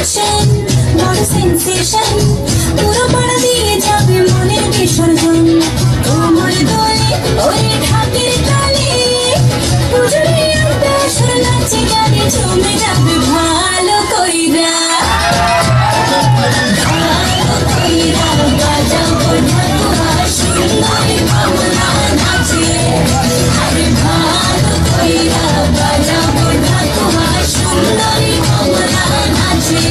action বড় sensation পুরো পাড়া দিয়ে যাবে মনের বিসর্জন তোমার দোলে ওই ঢাকের তালে পুজোরে একটা সুর নাচে গানে জমে যাবে ভালো কইরা বাজাবো ঢাকুয়া সুন্দরী কমলা নাচে আরে ভালো কইরা বাজাবো ঢাকুয়া সুন্দরী কমলা নাচে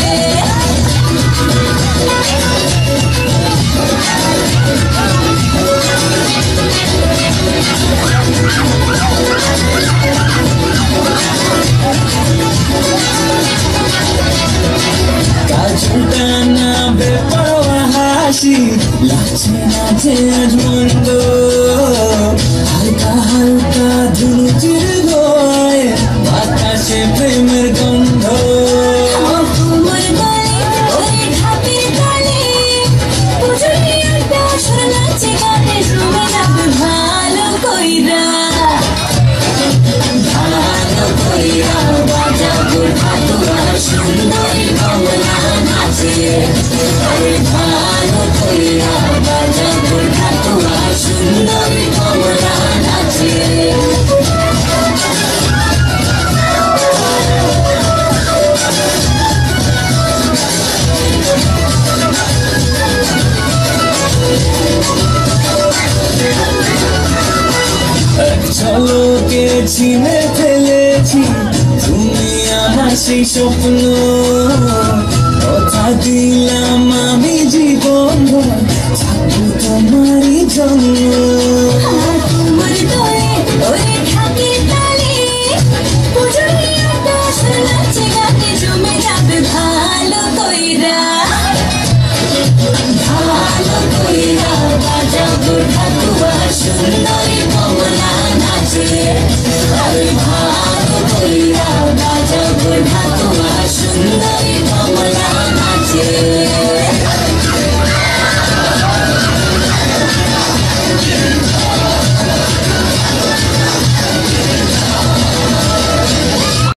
কাজুটানা বেপরোয়া হাসি লাগছে নাচে আজ মন্দ হালকা হালকা ধুনুচির গয় বাতাসে প্রেমের গন্ধ তোমার গলে ওই ঢাকের তালে পুজোরে একটা সুর নাচে গানে জমে যাবে ভালো কইরা বাজাবো ঢাকুয়া সুন্দরী কমলা নাচে আরে ভালো কইরা বাজাবো ঢাকুয়া সুন্দরী কমলা নাচে এক ঝলকে ছিনে ফেলেছি তুমি আমার সেই স্বপ্ন কথা দিলাম আমি জীবন ভর থাকবো তোমারই জন্য তোমার দোলে ওই ঢাকের তালে পুজোরে একটা সুর নাচে গানে জমে যাবে ভালো কইরা বাজাবো ঢাকুয়া সুন্দরী কমলা নাচে আরে ভালো কইরা বাজাবো ঢাকুয়া সুন্দরী কমলা নাচে